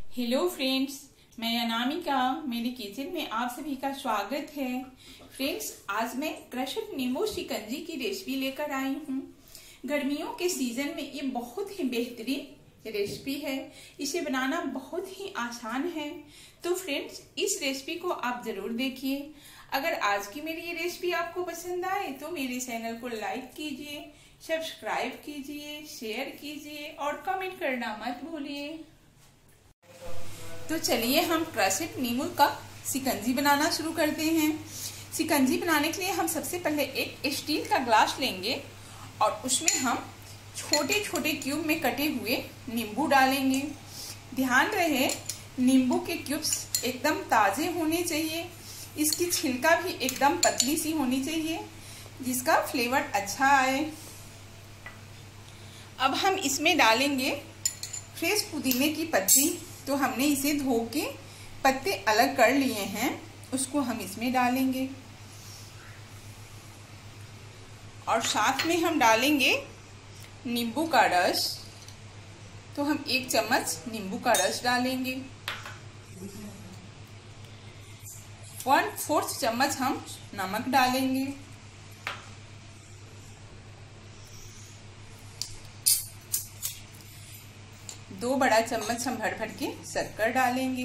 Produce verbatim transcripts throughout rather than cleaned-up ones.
Hello friends, मैं अनामिका। मेरे kitchen में आप सभी का स्वागत है। फ्रेंड्स, आज मैं क्रशड नींबू शिकंजी की रेसिपी लेकर आई हूँ। गर्मियों के सीजन में ये बहुत ही बेहतरीन रेसिपी है। इसे बनाना बहुत ही आसान है। तो फ्रेंड्स, इस रेसिपी को आप जरूर देखिए। अगर आज की मेरी ये रेसिपी आपको पसंद आए तो मेरे चैनल को लाइक कीजिए, सब्सक्राइब कीजिए, शेयर कीजिए और कमेंट करना मत भूलिए। तो चलिए हम क्रशड नींबू का शिकंजी बनाना शुरू करते हैं। शिकंजी बनाने के लिए हम सबसे पहले एक स्टील का ग्लास लेंगे और उसमें हम छोटे छोटे क्यूब में कटे हुए नींबू डालेंगे। ध्यान रहे, नींबू के क्यूब्स एकदम ताजे होने चाहिए। इसकी छिलका भी एकदम पतली सी होनी चाहिए जिसका फ्लेवर अच्छा आए। अब हम इसमें डालेंगे फ्रेश पुदीने की पत्ती। तो हमने इसे धो के पत्ते अलग कर लिए हैं, उसको हम इसमें डालेंगे और साथ में हम डालेंगे नींबू का रस। तो हम एक चम्मच नींबू का रस डालेंगे। वन फोर्थ चम्मच हम नमक डालेंगे। दो बड़ा चम्मच हम भर भर के शक्कर डालेंगे।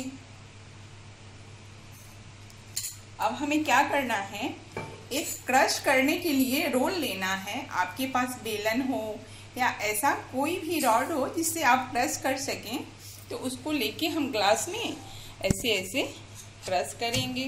अब हमें क्या करना है, एक क्रश करने के लिए रोल लेना है। आपके पास बेलन हो या ऐसा कोई भी रॉड हो जिससे आप क्रश कर सकें, तो उसको लेके हम ग्लास में ऐसे ऐसे क्रश करेंगे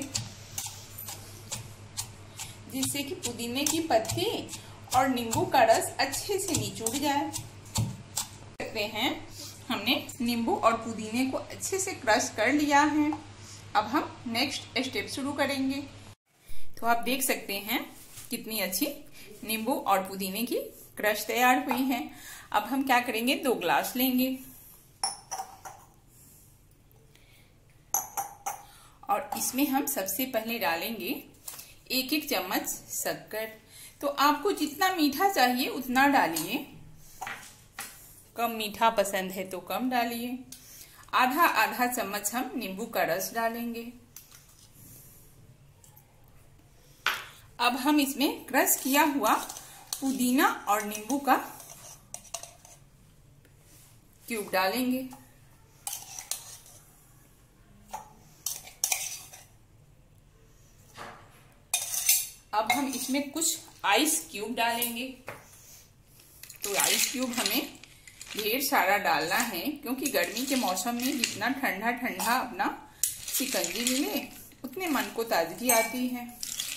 जिससे कि पुदीने की पत्ती और नींबू का रस अच्छे से निचुड़ जाए। सकते हैं, हमने नींबू और पुदीने को अच्छे से क्रश कर लिया है। अब हम नेक्स्ट स्टेप शुरू करेंगे। तो आप देख सकते हैं कितनी अच्छी नींबू और पुदीने की क्रश तैयार हुई है। अब हम क्या करेंगे, दो ग्लास लेंगे और इसमें हम सबसे पहले डालेंगे एक एक चम्मच शक्कर। तो आपको जितना मीठा चाहिए उतना डालिए। कम मीठा पसंद है तो कम डालिए। आधा आधा चम्मच हम नींबू का रस डालेंगे। अब हम इसमें क्रश किया हुआ पुदीना और नींबू का क्यूब डालेंगे। अब हम इसमें कुछ आइस क्यूब डालेंगे। तो आइस क्यूब हमें ढेर सारा डालना है, क्योंकि गर्मी के मौसम में जितना ठंडा ठंडा अपना शिकंजी मिले उतने मन को ताजगी आती है।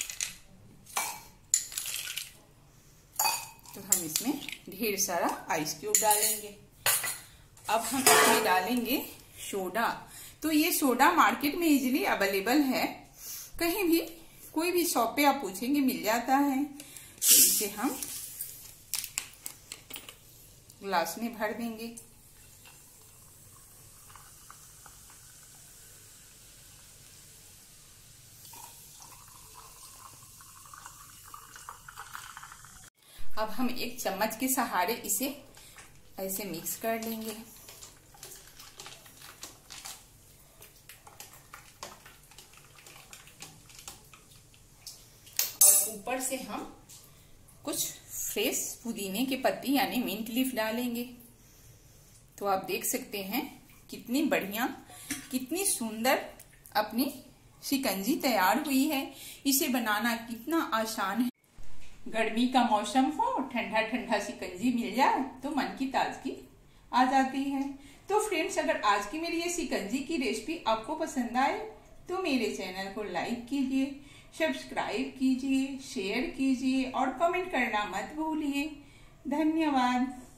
तो हम इसमें ढेर सारा आइस क्यूब डालेंगे। अब हम इसमें डालेंगे सोडा। तो ये सोडा मार्केट में इजीली अवेलेबल है, कहीं भी कोई भी शॉप पे आप पूछेंगे मिल जाता है। तो इसे हम ग्लास में भर देंगे। अब हम एक चम्मच के सहारे इसे ऐसे मिक्स कर लेंगे। और ऊपर से हम कुछ फ्रेश पुदीने के पत्ती यानी मिंट लीफ डालेंगे। तो आप देख सकते हैं कितनी बढ़िया, कितनी सुंदर अपनी शिकंजी तैयार हुई है। इसे बनाना कितना आसान है। गर्मी का मौसम हो, ठंडा ठंडा शिकंजी मिल जाए तो मन की ताजगी आ जाती है। तो फ्रेंड्स, अगर आज की मेरी ये शिकंजी की रेसिपी आपको पसंद आए तो मेरे चैनल को लाइक कीजिए, सब्सक्राइब कीजिए, शेयर कीजिए और कमेंट करना मत भूलिए। धन्यवाद।